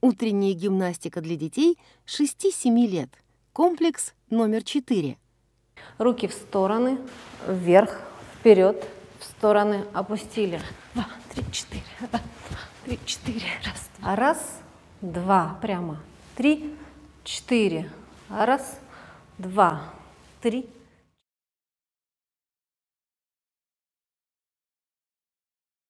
Утренняя гимнастика для детей 6-7 лет. Комплекс номер 4. Руки в стороны, вверх, вперед, в стороны опустили. 2, 3, 4. 1, 2, 3, 4. Раз, два. Прямо. 3, 4. Раз, два, 3,